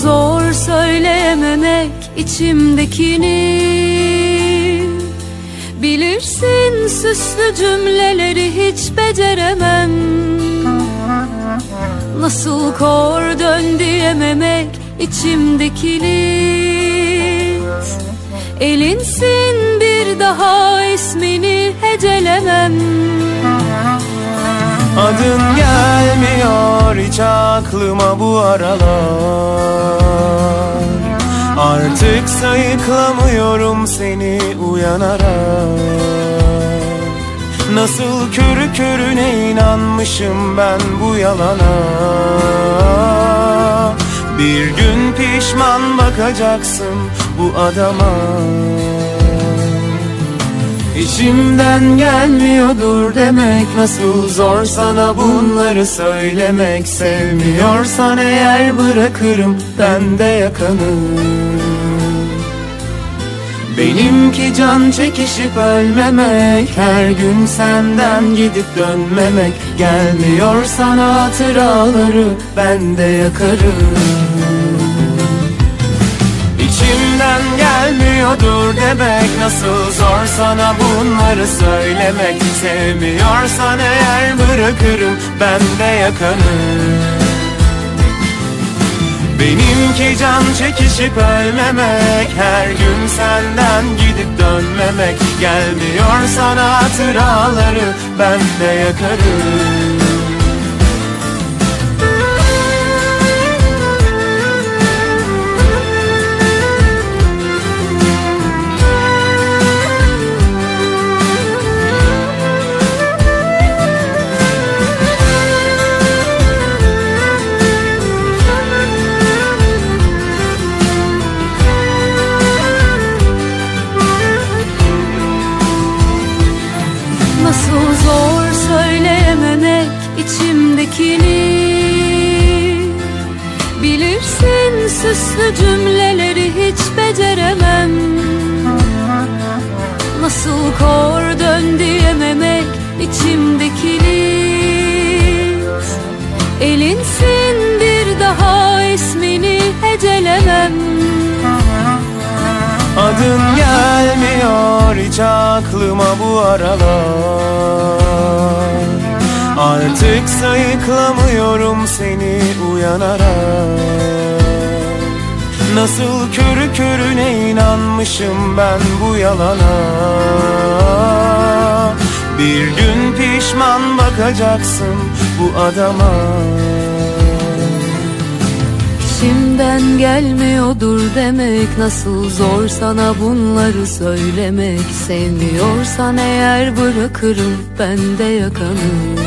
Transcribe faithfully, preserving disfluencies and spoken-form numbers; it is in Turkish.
zor söyleyememek içimdekini. Bilirsin süslü cümleleri hiç beceremem. Nasıl kor dön diyememek içimdeki kilit. Elinsin bir daha ismini hecelemem. Adın gelmiyor hiç aklıma bu aralar. Artık sayıklamıyorum seni uyanarak. Nasıl körü körüne inanmışım ben bu yalana. Bir gün pişman bakacaksın bu adama. İçimden gelmiyordur demek nasıl zor sana bunları söylemek. Sevmiyorsan eğer bırakırım ben de yakanı. Benimki can çekişip ölmemek, her gün senden gidip dönmemek. Gelmiyor sana hatıraları ben de yakarım. İçimden gelmiyordur demek nasıl zor sana bunları söylemek. Sevmiyorsan eğer bırakırım ben de yakanı. Benimki can çekişip ölmemek, her gün senden gidip dönmemek. Gelmiyor sana hatıraları ben de yakarım. Nasıl zor söyleyememek içimdekini. Bilirsin süslü cümleleri hiç beceremem. Nasıl kor dön diyememek içimdeki kilit. Elinsin bir daha ismini hecelemem. Adın gelmiyor hiç aklıma bu aralar. Artık sayıklamıyorum seni uyanarak. Nasıl körü körüne inanmışım ben bu yalana. Bir gün pişman bakacaksın bu adama. İçimden gelmiyordur demek nasıl zor sana bunları söylemek. Sevmiyorsan eğer bırakırım ben de yakanı.